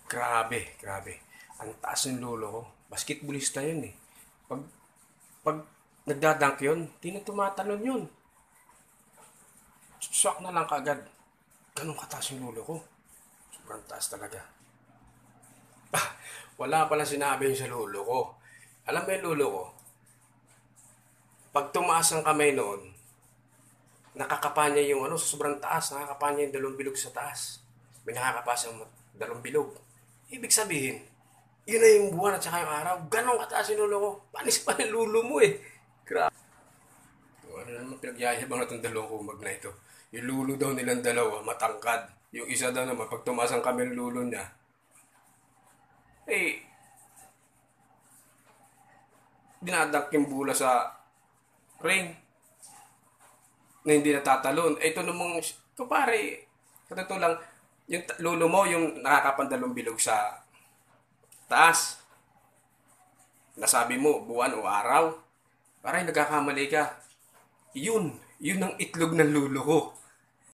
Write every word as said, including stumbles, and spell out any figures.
Grabe, grabe. Ang taas ng lolo ko. Basketballista yun eh. Pag, pag nagdadank yun, di na tumatalon yun. Swak na lang kaagad. Ganun kataas yung lolo ko. Sobrang taas talaga. Wala pala sinabi yun sa lolo ko. Alam mo yung lolo ko, pag tumaas ang kamay noon, nakakapa niya yung ano, sa sobrang taas, nakakapa niya yung dalawang bilog sa taas. May nakakapa siyang dalawang bilog. Ibig sabihin, yun na yung buwan at saka yung araw. Ganon kataas yung lolo ko. Panis pa yung lulo mo eh. Grabe. Ano naman pinagyayabang na itong dalawang kumag na ito. Yung lulo daw nilang dalawa, matangkad. Yung isa daw naman, pag tumaas ang kami ng lulo niya, eh, dinadak yung bula sa ring na hindi natatalon. Eh, ito namang, kupare, katotoo lang, yung ta- lulo mo, yung nakakapandalong bilog sa taas. Nasabi mo, buwan o araw. Parang nagkakamali ka. Yun, yun ang itlog ng lulo ko.